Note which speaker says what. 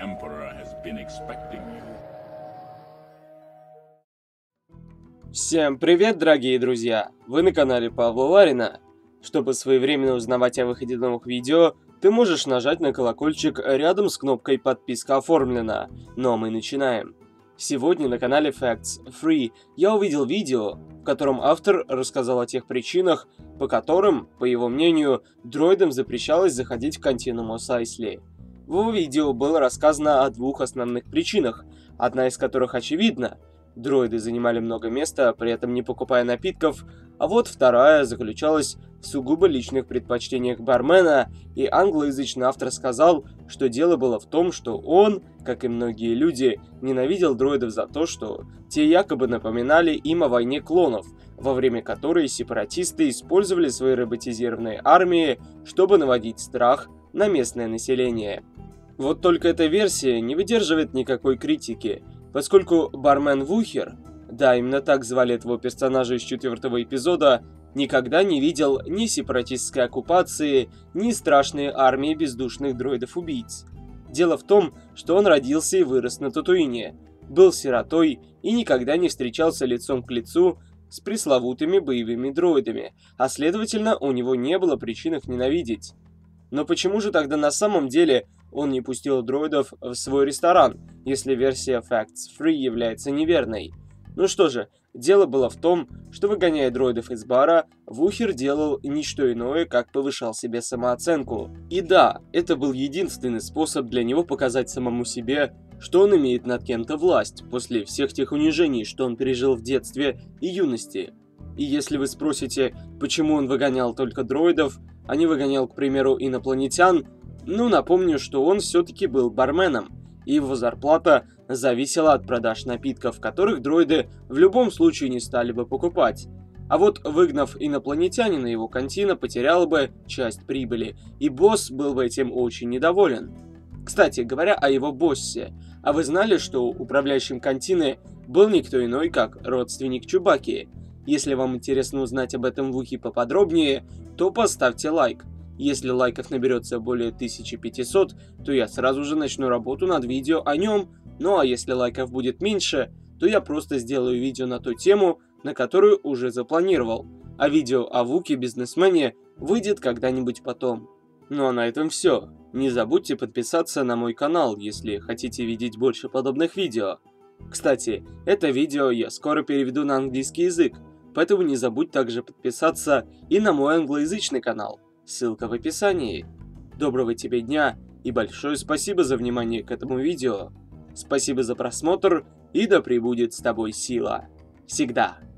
Speaker 1: Emperor has been expecting you.
Speaker 2: Всем привет, дорогие друзья! Вы на канале Павла Ларина. Чтобы своевременно узнавать о выходе новых видео, ты можешь нажать на колокольчик рядом с кнопкой «Подписка оформлена». Ну а мы начинаем. Сегодня на канале Facts Free я увидел видео, в котором автор рассказал о тех причинах, по которым, по его мнению, дроидам запрещалось заходить в континуум Мос-Айсли. В его видео было рассказано о двух основных причинах, одна из которых очевидна. Дроиды занимали много места, при этом не покупая напитков, а вот вторая заключалась в сугубо личных предпочтениях бармена, и англоязычный автор сказал, что дело было в том, что он, как и многие люди, ненавидел дроидов за то, что те якобы напоминали им о войне клонов, во время которой сепаратисты использовали свои роботизированные армии, чтобы наводить страх на местное население. Вот только эта версия не выдерживает никакой критики, поскольку бармен Вухер, да, именно так звали этого персонажа из 4-го эпизода, никогда не видел ни сепаратистской оккупации, ни страшной армии бездушных дроидов-убийц. Дело в том, что он родился и вырос на Татуине, был сиротой и никогда не встречался лицом к лицу с пресловутыми боевыми дроидами, а следовательно, у него не было причин их ненавидеть. Но почему же тогда на самом деле он не пустил дроидов в свой ресторан, если версия Facts Free является неверной? Ну что же, дело было в том, что выгоняя дроидов из бара, Вухер делал ничто иное, как повышал себе самооценку. И да, это был единственный способ для него показать самому себе, что он имеет над кем-то власть, после всех тех унижений, что он пережил в детстве и юности. И если вы спросите, почему он выгонял только дроидов, а не выгонял, к примеру, инопланетян, ну, напомню, что он все-таки был барменом, и его зарплата зависела от продаж напитков, которых дроиды в любом случае не стали бы покупать. А вот выгнав инопланетянина, его кантина потеряла бы часть прибыли, и босс был бы этим очень недоволен. Кстати, говоря о его боссе, а вы знали, что управляющим кантины был никто иной, как родственник Чубаки? Если вам интересно узнать об этом Вухе поподробнее, то поставьте лайк. Если лайков наберется более 1500, то я сразу же начну работу над видео о нем, ну а если лайков будет меньше, то я просто сделаю видео на ту тему, на которую уже запланировал, а видео о Вуке-бизнесмене выйдет когда-нибудь потом. Ну а на этом все. Не забудьте подписаться на мой канал, если хотите видеть больше подобных видео. Кстати, это видео я скоро переведу на английский язык, поэтому не забудь также подписаться и на мой англоязычный канал. Ссылка в описании. Доброго тебе дня и большое спасибо за внимание к этому видео. Спасибо за просмотр и да пребудет с тобой сила. Всегда.